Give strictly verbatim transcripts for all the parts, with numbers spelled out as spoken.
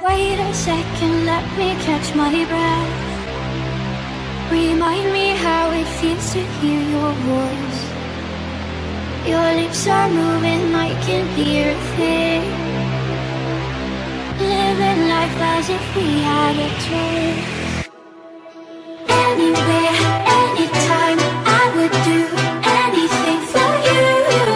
Wait a second, let me catch my breath. Remind me how it feels to hear your voice. Your lips are moving, I can hear a thing. Living life as if we had a choice. Anywhere, anytime, I would do anything for you.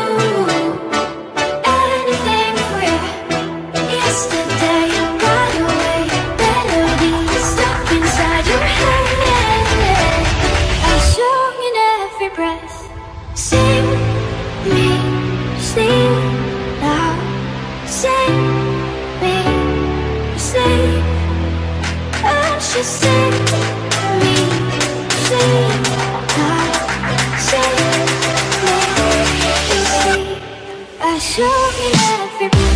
Anything for you. Yesterday got away, melodies stuck inside your head. I show in every breath. Sing me, sing now. Sing me, sing. And she sing me, sing now. Sing me, sing. I show in every breath.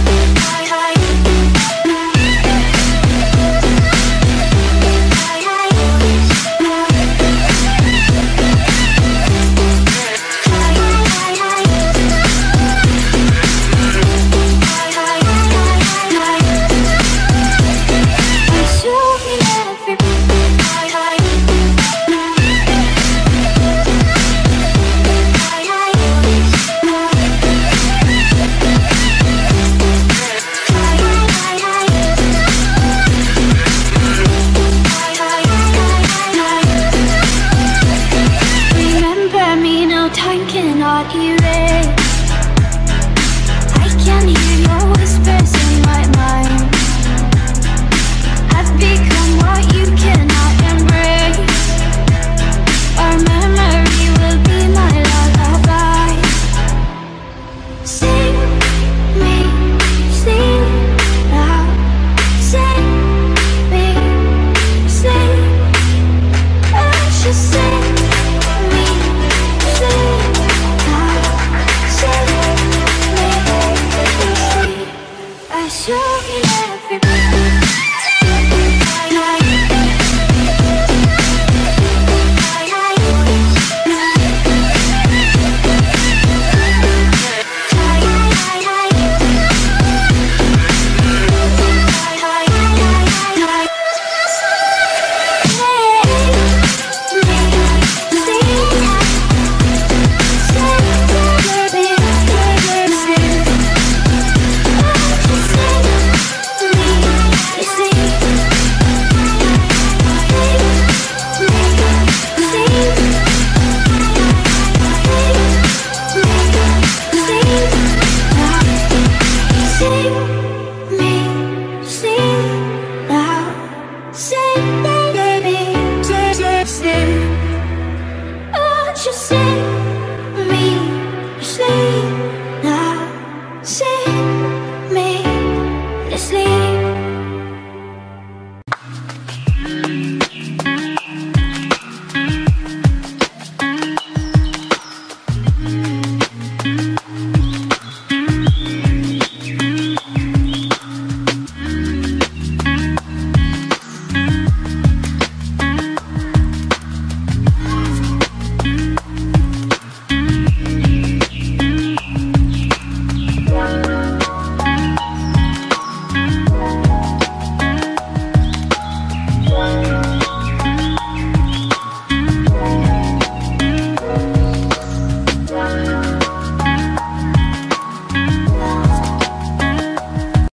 Sleep.